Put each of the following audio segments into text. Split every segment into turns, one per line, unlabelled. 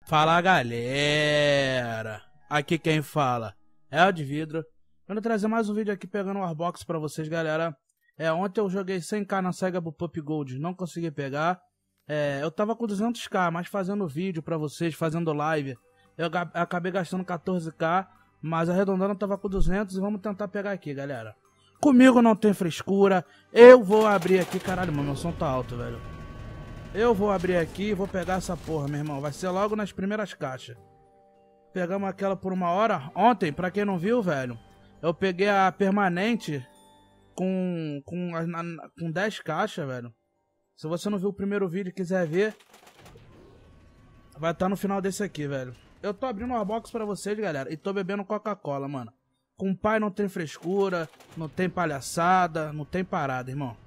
Fala galera, aqui quem fala é o de Vidro. Eu vou trazer mais um vídeo aqui pegando o Warbox pra vocês, galera. Ontem eu joguei 100k na Saiga Pop Gold, não consegui pegar. Eu tava com 200k, mas fazendo vídeo pra vocês, fazendo live, eu acabei gastando 14k, mas arredondando eu tava com 200 e vamos tentar pegar aqui, galera. Comigo não tem frescura, eu vou abrir aqui, caralho, mano, meu som tá alto, velho. Eu vou abrir aqui e vou pegar essa porra, meu irmão. Vai ser logo nas primeiras caixas. Pegamos aquela por 1 hora. Ontem, pra quem não viu, velho, eu peguei a permanente com 10 caixas, velho. Se você não viu o primeiro vídeo e quiser ver, vai estar no final desse aqui, velho. Eu tô abrindo uma box pra vocês, galera, e tô bebendo Coca-Cola, mano. Com o pai não tem frescura, não tem palhaçada, não tem parada, irmão.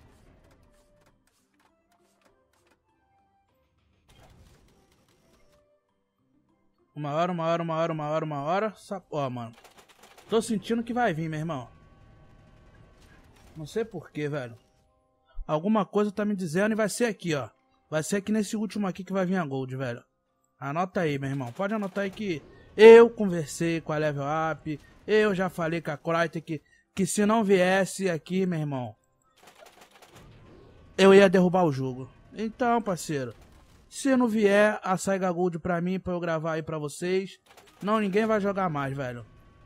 Uma hora. Ó, mano. Tô sentindo que vai vir, meu irmão. Não sei porquê, velho. Alguma coisa tá me dizendo e vai ser aqui, ó. Vai ser aqui nesse último aqui que vai vir a Gold, velho. Anota aí, meu irmão. Pode anotar aí que eu conversei com a Level Up. Eu já falei com a Crytek que se não viesse aqui, meu irmão, eu ia derrubar o jogo. Então, parceiro, se não vier a Saiga Gold pra mim, pra eu gravar aí pra vocês, não, ninguém vai jogar mais, velho.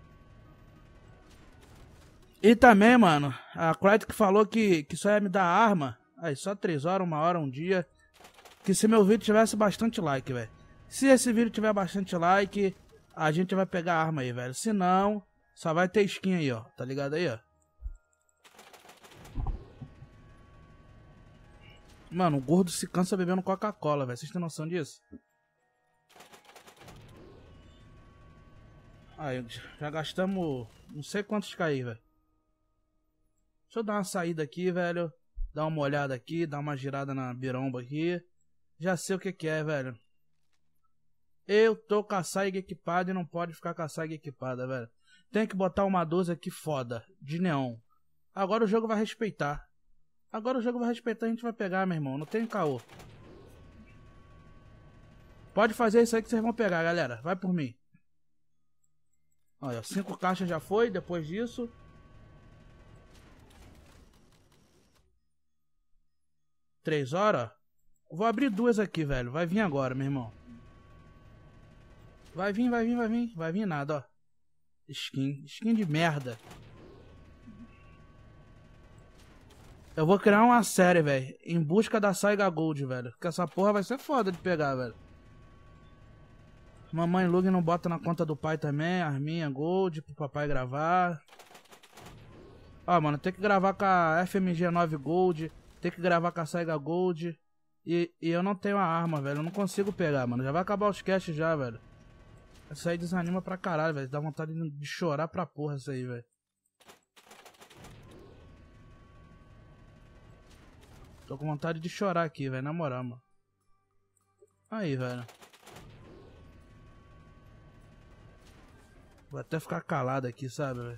E também, mano, a Crytek falou que só ia me dar arma, aí só 3 horas, 1 hora, um dia, que se meu vídeo tivesse bastante like, velho. Se esse vídeo tiver bastante like, a gente vai pegar a arma aí, velho. Se não, só vai ter skin aí, ó, tá ligado aí, ó. Mano, o gordo se cansa bebendo Coca-Cola, velho. Vocês têm noção disso? Aí, já gastamos não sei quantos cair, velho. Deixa eu dar uma saída aqui, velho. Dar uma olhada aqui, dar uma girada na biromba aqui. Já sei o que é, velho. Eu tô com a Saiga equipada e não pode ficar com a Saiga equipada, velho. Tem que botar uma 12 aqui foda, de neon. Agora o jogo vai respeitar. Agora o jogo vai respeitar, a gente vai pegar, meu irmão. Não tem caô. Pode fazer isso aí que vocês vão pegar, galera. Vai por mim. Olha, 5 caixas já foi. Depois disso, três horas. Vou abrir 2 aqui, velho. Vai vir agora, meu irmão. Vai vir. Vai vir nada, ó. Skin de merda. Eu vou criar uma série, velho, em busca da Saiga Gold, velho. Porque essa porra vai ser foda de pegar, velho. Mamãe Lug não bota na conta do pai também, arminha Gold, pro papai gravar. Ó, mano, tem que gravar com a FMG 9 Gold, tem que gravar com a Saiga Gold. E eu não tenho a arma, velho, eu não consigo pegar, mano. Já vai acabar os caches já, velho. Isso aí desanima pra caralho, velho. Dá vontade de chorar pra porra isso aí, velho. Tô com vontade de chorar aqui, velho, na moral, mano. Aí, velho. Vou até ficar calado aqui, sabe, velho.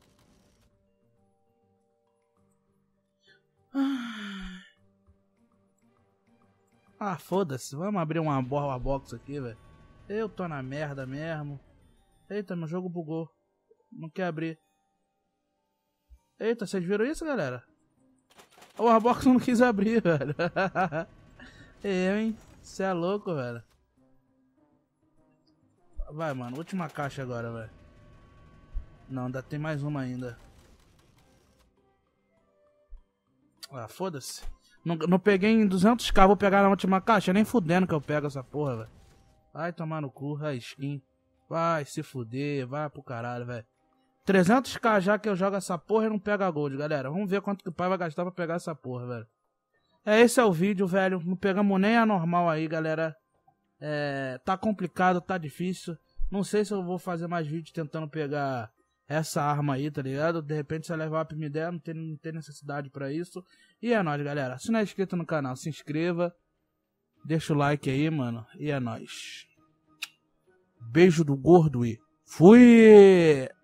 Ah, foda-se. Vamos abrir uma box aqui, velho. Eu tô na merda mesmo. Eita, meu jogo bugou. Não quer abrir. Eita, vocês viram isso, galera? O Warbox não quis abrir, velho. Hein? Você é louco, velho. Vai, mano. Última caixa agora, velho. Não, ainda tem mais uma ainda. Ah, foda-se. Não peguei em 200k, vou pegar na última caixa. Nem fudendo que eu pego essa porra, velho. Vai tomar no cu, a skin. Vai se fuder, vai pro caralho, velho. 300k já que eu jogo essa porra e não pego a Gold, galera. Vamos ver quanto que o pai vai gastar pra pegar essa porra, velho. Esse é o vídeo, velho. Não pegamos nem a normal aí, galera. Tá complicado, tá difícil. Não sei se eu vou fazer mais vídeos tentando pegar essa arma aí, tá ligado? De repente se a Level Up me der, não tem necessidade pra isso. E é nóis, galera. Se não é inscrito no canal, se inscreva. Deixa o like aí, mano. E é nóis. Beijo do gordo e fui!